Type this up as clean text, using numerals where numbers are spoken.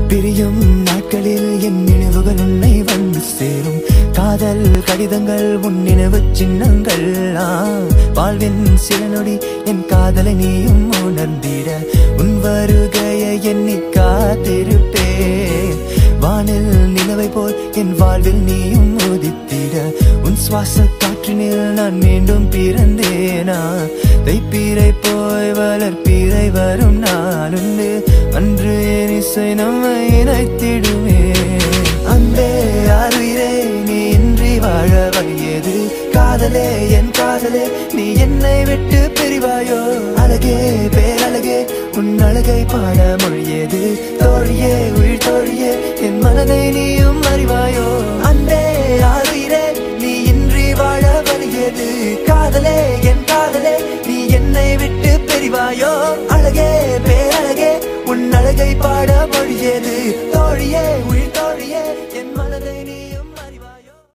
பிரியும் நாட்களில் என் நினைவுகள் உன்னை வந்து சேரும். காதல் கடிதங்கள் உன் நினைவு சின்னங்கள். வாழ்வின் சில நொடி என் காதலை நீயும் உணர்ந்திட உன் வருகையை எண்ணி காத்திருப்பேன். வானில் நிலவை போல் என் வாழ்வில் நீயும் உதித்திட உன் சுவாச காற்றினில் நான் மீண்டும் பிறந்தேனா. தைப்பீரை போய் வளர்ப்பீரை வரும் நாளுண்டு. அன்று என் இசை நம்மை இணைத்திடுமே. அன்பே அருயிரே நீ இன்றி வாழ வழியது. காதலே என் காதலே நீ என்னை விட்டு பிரிவாயோ. அழகே பேரழகே உன் அழகை பாட மொழியது. தோழியே உயிர் தோழியே என் மனதை நீயும் அறிவாயோ. அன்பே அருயிரே நீ இன்றி வாழ வழியது. காதலே என் காதலே நீ என்னை விட்டு பிரிவாயோ. அழகே பேரழகே உன் அழகை பாட மொழியது. தோழியே உயிர் தோழியே என் மனதை நீ